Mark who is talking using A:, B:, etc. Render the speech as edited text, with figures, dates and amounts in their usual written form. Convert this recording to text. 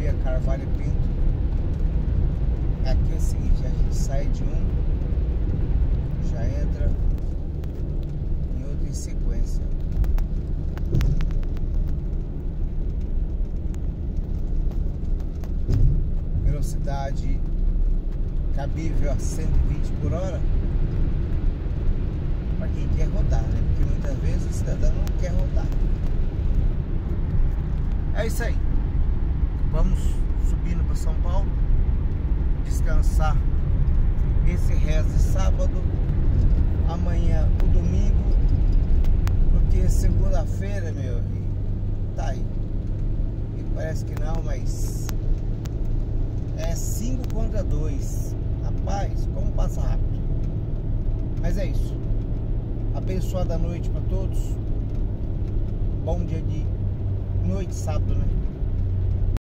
A: Via Carvalho Pinto. Aqui é o seguinte, a gente sai de um, já entra em outro em sequência. Velocidade cabível a 120 por hora para quem quer rodar, né? Porque muitas vezes o cidadão não quer rodar. É isso aí. Vamos subindo para São Paulo, descansar esse resto de sábado, amanhã o domingo, porque segunda-feira, meu, tá aí. E parece que não, mas é 5 contra 2. Rapaz, como passa rápido. Mas é isso. Abençoada noite para todos. Bom dia de noite, sábado, né?